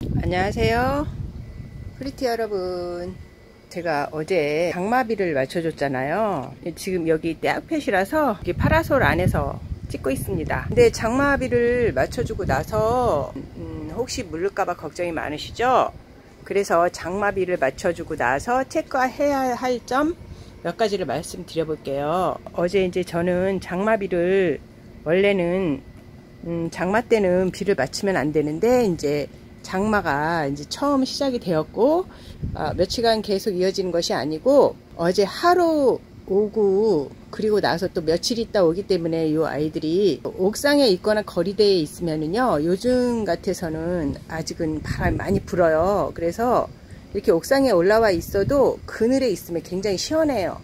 안녕하세요, 프리티 여러분. 제가 어제 장마비를 맞춰줬잖아요. 지금 여기 떼약볕이라서 파라솔 안에서 찍고 있습니다. 근데 장마비를 맞춰주고 나서 혹시 물릴까봐 걱정이 많으시죠? 그래서 장마비를 맞춰주고 나서 체크해야 할 점 몇 가지를 말씀드려 볼게요. 어제 이제 저는 장마비를 원래는 장마 때는 비를 맞추면 안 되는데 이제 장마가 이제 처음 시작이 되었고 며칠간 계속 이어지는 것이 아니고 어제 하루 오고 그리고 나서 또 며칠 있다 오기 때문에 이 아이들이 옥상에 있거나 거리대에 있으면은요, 요즘 같아서는 아직은 바람이 많이 불어요. 그래서 이렇게 옥상에 올라와 있어도 그늘에 있으면 굉장히 시원해요.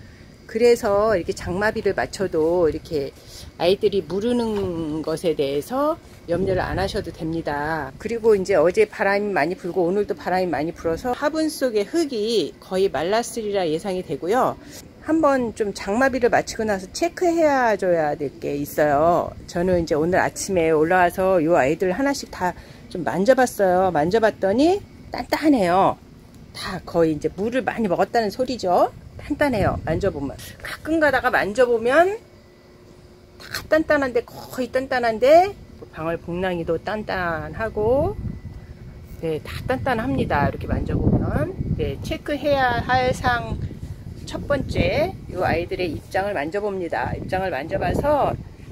그래서 이렇게 장마비를 맞춰도 이렇게 아이들이 무르는 것에 대해서 염려를 안 하셔도 됩니다. 그리고 이제 어제 바람이 많이 불고 오늘도 바람이 많이 불어서 화분 속의 흙이 거의 말랐으리라 예상이 되고요. 한번 좀 장마비를 마치고 나서 체크해야 줘야 될 게 있어요. 저는 이제 오늘 아침에 올라와서 이 아이들 하나씩 다 좀 만져봤어요. 만져봤더니 단단해요. 다 거의 이제 물을 많이 먹었다는 소리죠. 단단해요. 만져보면 가끔 가다가 만져보면 다 단단한데, 거의 단단한데 방울복랑이도 단단하고, 네, 다 단단합니다. 이렇게 만져보면. 네, 체크해야 할 상 첫 번째, 이 아이들의 입장을 만져봅니다. 입장을 만져봐서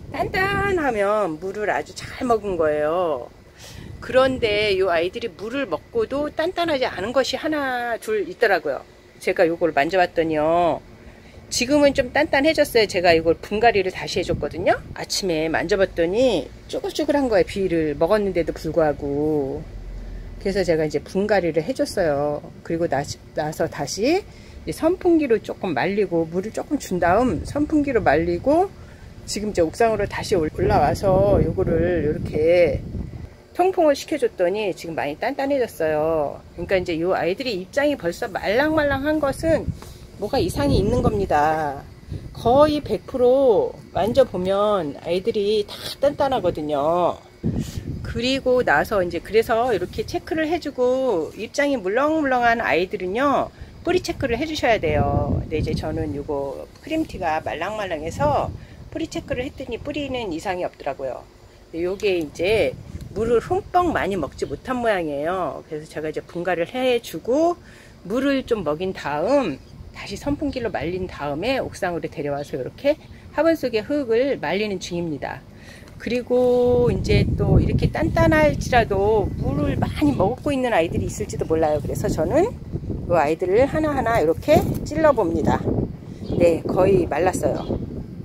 단단하면 물을 아주 잘 먹은 거예요. 그런데 이 아이들이 물을 먹고도 단단하지 않은 것이 하나 둘 있더라고요. 제가 이걸 만져봤더니요, 지금은 좀 단단해졌어요. 제가 이걸 분갈이를 다시 해줬거든요. 아침에 만져봤더니 쭈글쭈글한 거예요. 비를 먹었는데도 불구하고. 그래서 제가 이제 분갈이를 해줬어요. 그리고 나서 다시 선풍기로 조금 말리고, 물을 조금 준 다음 선풍기로 말리고, 지금 이제 옥상으로 다시 올라와서 요거를 이렇게 통풍을 시켜줬더니 지금 많이 단단해졌어요. 그러니까 이제 이 아이들이 입장이 벌써 말랑말랑한 것은 뭐가 이상이 있는 겁니다. 거의 100% 만져보면 아이들이 다 단단하거든요. 그리고 나서 이제 그래서 이렇게 체크를 해주고, 입장이 물렁물렁한 아이들은요, 뿌리 체크를 해주셔야 돼요. 근데 이제 저는 요거 크림티가 말랑말랑해서 뿌리 체크를 했더니 뿌리는 이상이 없더라고요. 요게 이제 물을 흠뻑 많이 먹지 못한 모양이에요. 그래서 제가 이제 분갈이를 해주고 물을 좀 먹인 다음 다시 선풍기로 말린 다음에 옥상으로 데려와서 이렇게 화분 속의 흙을 말리는 중입니다. 그리고 이제 또 이렇게 단단할지라도 물을 많이 먹고 있는 아이들이 있을지도 몰라요. 그래서 저는 이 아이들을 하나하나 이렇게 찔러 봅니다. 네, 거의 말랐어요.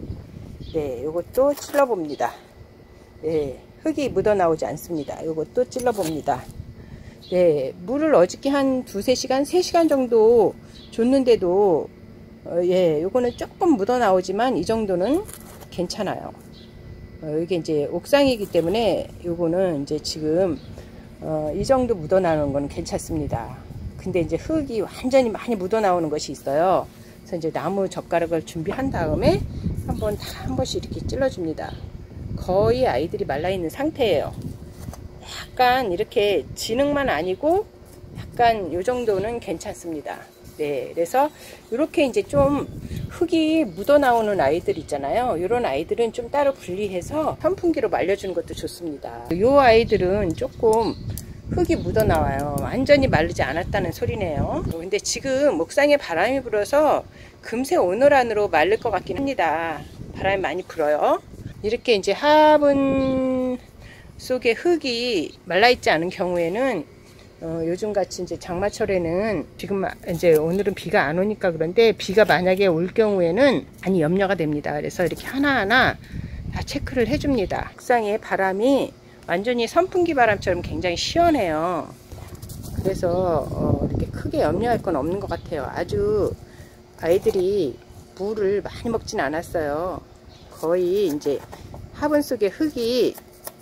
네, 요것도 찔러 봅니다. 네, 흙이 묻어 나오지 않습니다. 요것도 찔러 봅니다. 네, 물을 어저께 한 2-3시간, 3시간 정도 줬는데도 예, 요거는 조금 묻어 나오지만 이 정도는 괜찮아요. 이게 이제 옥상이기 때문에 요거는 이제 지금 이 정도 묻어 나오는 건 괜찮습니다. 근데 이제 흙이 완전히 많이 묻어 나오는 것이 있어요. 그래서 이제 나무 젓가락을 준비한 다음에 한 번씩 이렇게 찔러 줍니다. 거의 아이들이 말라있는 상태예요. 약간 이렇게 진흙만 아니고 약간 요 정도는 괜찮습니다. 네, 그래서 이렇게 이제 좀 흙이 묻어 나오는 아이들 있잖아요. 이런 아이들은 좀 따로 분리해서 선풍기로 말려주는 것도 좋습니다. 이 아이들은 조금 흙이 묻어 나와요. 완전히 마르지 않았다는 소리네요. 근데 지금 옥상에 바람이 불어서 금세 오늘 안으로 마를 것 같긴 합니다. 바람이 많이 불어요. 이렇게 이제 화분 속에 흙이 말라있지 않은 경우에는 요즘같이 이제 장마철에는 지금 이제 오늘은 비가 안 오니까 그런데 비가 만약에 올 경우에는 많이 염려가 됩니다. 그래서 이렇게 하나하나 다 체크를 해줍니다. 옥상에 바람이 완전히 선풍기 바람처럼 굉장히 시원해요. 그래서 이렇게 크게 염려할 건 없는 것 같아요. 아주 아이들이 물을 많이 먹진 않았어요. 거의 이제 화분 속에 흙이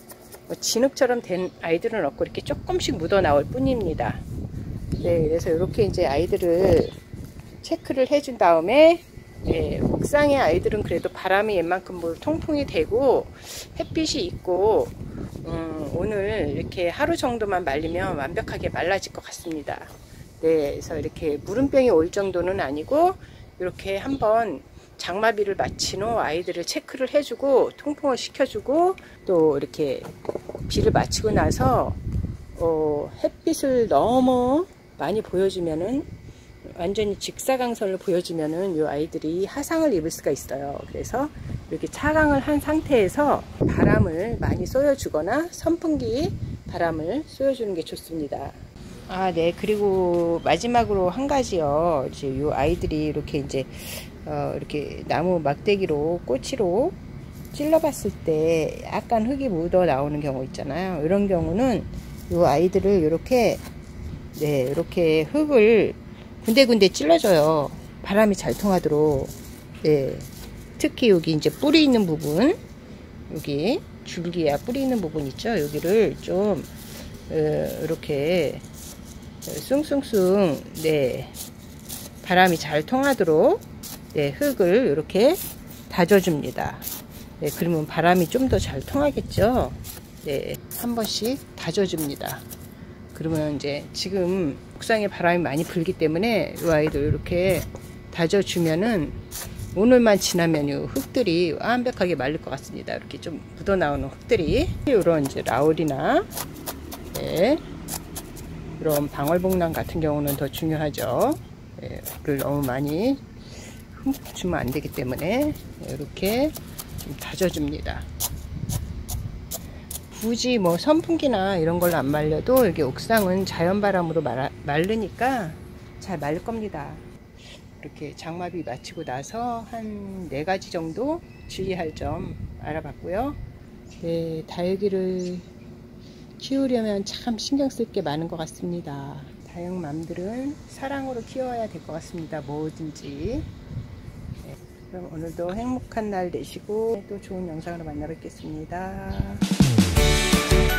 진흙처럼 된 아이들은 없고 이렇게 조금씩 묻어 나올 뿐입니다. 네, 그래서 이렇게 이제 아이들을 체크를 해준 다음에 네, 옥상의 아이들은 그래도 바람이 웬만큼 뭐 통풍이 되고 햇빛이 있고 오늘 이렇게 하루 정도만 말리면 완벽하게 말라질 것 같습니다. 네, 그래서 이렇게 무름병이 올 정도는 아니고 이렇게 한번 장마비를 마친 후 아이들을 체크를 해주고 통풍을 시켜주고 또 이렇게 비를 마치고 나서 햇빛을 너무 많이 보여주면은 완전히 직사광선을 보여주면은 이 아이들이 화상을 입을 수가 있어요. 그래서 이렇게 차광을 한 상태에서 바람을 많이 쏘여주거나 선풍기 바람을 쏘여주는 게 좋습니다. 아, 네. 그리고 마지막으로 한 가지요. 이제 이 아이들이 이렇게 이제 이렇게 나무 막대기로 꼬치로 찔러봤을 때 약간 흙이 묻어 나오는 경우 있잖아요. 이런 경우는 이 아이들을 이렇게 네, 이렇게 흙을 군데군데 찔러줘요. 바람이 잘 통하도록. 네. 특히 여기 이제 뿌리 있는 부분, 여기 줄기야 뿌리 있는 부분 있죠. 여기를 좀 이렇게 숭숭숭 네, 바람이 잘 통하도록 네, 흙을 이렇게 다져줍니다. 네, 그러면 바람이 좀 더 잘 통하겠죠. 네, 한 번씩 다져줍니다. 그러면 이제 지금 옥상에 바람이 많이 불기 때문에 이 아이들 이렇게 다져주면은 오늘만 지나면 이 흙들이 완벽하게 말릴 것 같습니다. 이렇게 좀 묻어 나오는 흙들이 이런 이제 라울이나 네, 이런 방울복랑 같은 경우는 더 중요하죠. 네, 물을 너무 많이 주면 안 되기 때문에 이렇게 좀 다져줍니다. 굳이 뭐 선풍기나 이런 걸로 안 말려도 여기 옥상은 자연바람으로 마르니까 잘 말릴 겁니다. 이렇게 장마비 마치고 나서 한 4가지 정도 주의할 점 알아봤고요. 네, 다육이를 키우려면 참 신경 쓸 게 많은 것 같습니다. 다육맘들은 사랑으로 키워야 될 것 같습니다. 뭐든지. 네, 그럼 오늘도 행복한 날 되시고 또 좋은 영상으로 만나 뵙겠습니다.